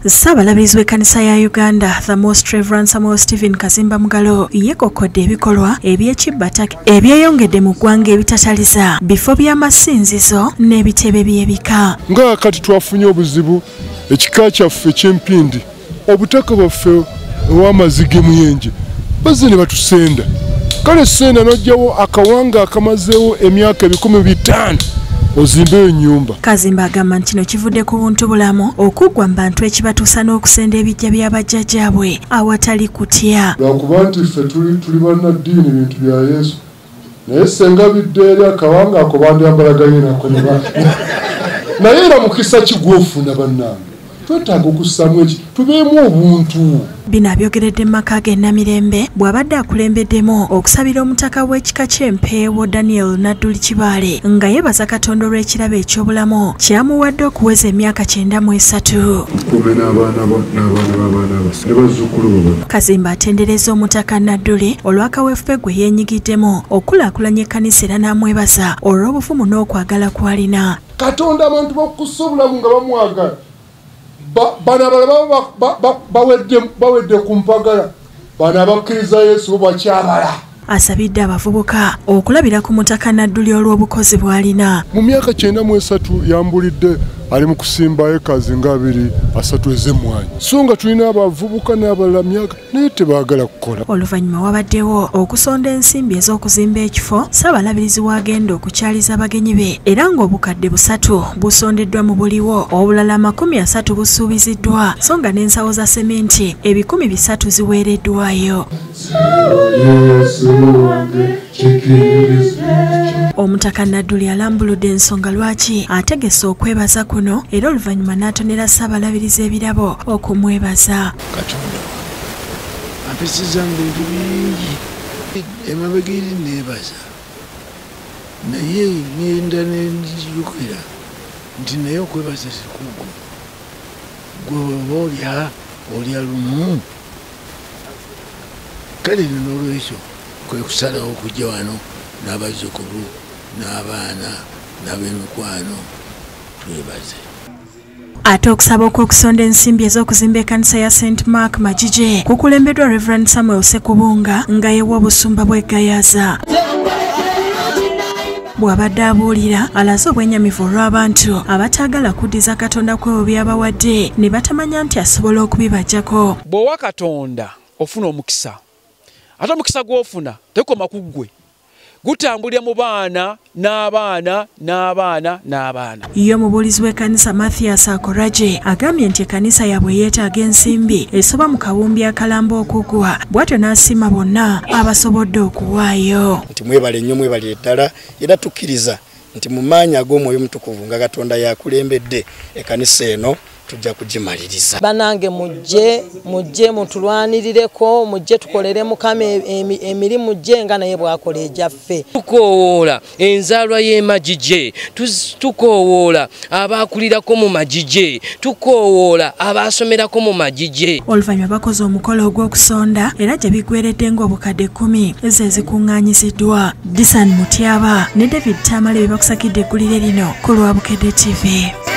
Ssaabalabirizi w'ekkanisa ya Uganda, the Most Reverend Samuel Stephen Kazimba Mugalo, yeekokkodde ebikolwa eby'ekibbataka ebyeyongedde mu ggwanga ebitataliza bifo by'amasinzizo n'ebitebe by'ebika. Nga kati twafunye obuzibu ekika kyaffe eky'empindi obutaka bwaffe ow'amazige muyenje bazze ne batusenda. Kale senda n'ojjawo akawanga akamazeewo emyaka 1500 ozimbeyo ennyumba. Kazimba agamba nti kino kivudde ku buntu bulamu okuggwa mu bantu ekibatuusa n'okusenda ebijja by'abajjajjaabwe awatali kutya. Lwakuba nti ffe tuli bannaddiini bintu bya Yesu, naye senga bidde eri akawanga ako bandyambalaganye nako naye era mukisa kigwofuna bannange twetaaga okussamu eki tubeemu obuntu. Bino abyogeredde mu maka ge Namirembe bw'abadde akulembeddemu okusabira omutaka w'ekika ky'Empeewo Daniel Nadduli Kibaale nga yeebaza Katonda olw'ekirabo eky'obulamu kyamuwadde okuweza emyaka 93. Kazimba atendereza omutaka Nadduli olw'akaweefube gwe yeenyigiddemu okulaakulanya ekkanisa era n'amwebaza olw'obuvumu n'okwagala kw'alina. Katonda abantu bakussa obulamu nga bamwagala. Bana bawedde ku mpagala bana bakkiriza Yesu bakyabala. Asabidde abavubuka okulabira ku mutaka Nadduli olw'obukozi bw'alina. Mu myaka 93 yambulidde ali mu kusimba ekazi nga 2-3 ez'emmwanyi. So nga tulina abavubuka n'abalala myaka naye tebaagala kukola. Oluvannyuma wabaddewo okusonda ensimbi ez'okuzimba ekifo Ssaabalabirizi w'agenda okukyaliza abagenyi be era ng'obukadde 3 busondeddwa mu buliwo obulala 30 busuubiziddwa so nga n'ensawo za sementi 300 ziweereddwayo. Omutaka Nadduli alambuludde ensonga lwaki ategese okwebaza kuno era oluvannyuma n'atonera Ssaabalabirizi ebirabo okumwebaza. Katonda ampisiza mu bintu bingi emabega eri neebaza naye ngenda nenjukira nti naye okwebaza sikugo gwe olya lumu kale n'olwekyo kwe kusalawo okujja wano n'abazzukulu n'abaana n'ab'emikwano twebaze. Ate okusaba okw'okusonda ensimbi ez'okuzimba ekkanisa ya St. Mark Magije kukulembeddwa Reverend Samuel Sekubunga nga yeewa obusumba bw'eggayaza. Bw'abadde abuulira alaze obwennyamivu olw'abantu abataagala kuddiza Katonda kwebo byabawadde ne batamanya nti asobola okubibaggyako. Bw'owa Katonda ofuna omukisa ate omukisa gw'ofuna tekoma ku ggwe gutambulira mu baana n'abaana n'abaana n'abaana. Ye omubuulizi w'ekkanisa Mathias Akoraje agambye nti ekkanisa yaabwe yeetaaga ensimbi esoba mu kawumbi akalamba okugwa bw'atyo n'asiima bonna abasobodde okuwaayo. Nti mwebale nnyo mwebale ddala era tukkiriza nti mu maanyi ag'omwoyo omutukuvu nga Katonda yaakulembedde ekkanisa eno tujja kugimaliriza. Banange mujje mutulwanirireko mujje tukolere Mukama emirimu gye nga naye bw'akola egyaffe. Tukoowoola enzaalwa y'emagije, tukoowoola abaakulirako mu magije, tukoowoola abaasomerako mu magije. Oluvannyuma bakoze omukolo ogw'okusonda era gye biggweredde ng'obukadde 10 ze zikuŋŋaanyiziddwa. Disan Mutyaba ne David Tamale be bakusakidde eggulire lino ku lwa Bukedde TV.